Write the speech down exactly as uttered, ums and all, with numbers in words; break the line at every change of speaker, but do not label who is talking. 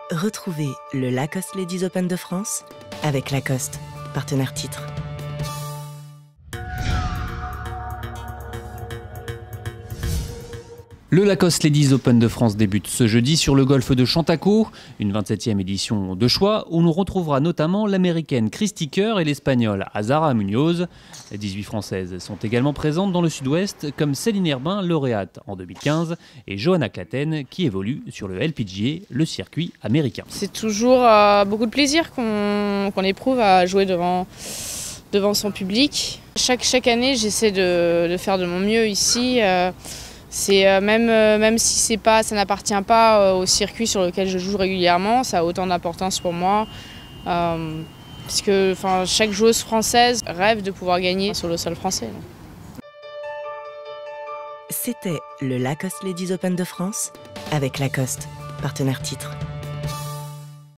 Retrouvez le Lacoste Ladies Open de France avec Lacoste, partenaire titre.
Le Lacoste Ladies Open de France débute ce jeudi sur le golfe de Chantacourt, une vingt-septième édition de choix où l'on retrouvera notamment l'américaine Kristie Kerr et l'espagnole Azara Munoz. Les dix-huit françaises sont également présentes dans le sud-ouest comme Céline Herbin, lauréate en deux mille quinze, et Johanna Klatten qui évolue sur le L P G A, le circuit américain.
C'est toujours euh, beaucoup de plaisir qu'on qu'on éprouve à jouer devant, devant son public. Chaque, chaque année, j'essaie de, de faire de mon mieux ici. Euh, C'est euh, même, euh, même si c'est pas, ça n'appartient pas euh, au circuit sur lequel je joue régulièrement, ça a autant d'importance pour moi. Euh, puisque enfin, chaque joueuse française rêve de pouvoir gagner sur le sol français.
C'était le Lacoste Ladies Open de France avec Lacoste, partenaire titre.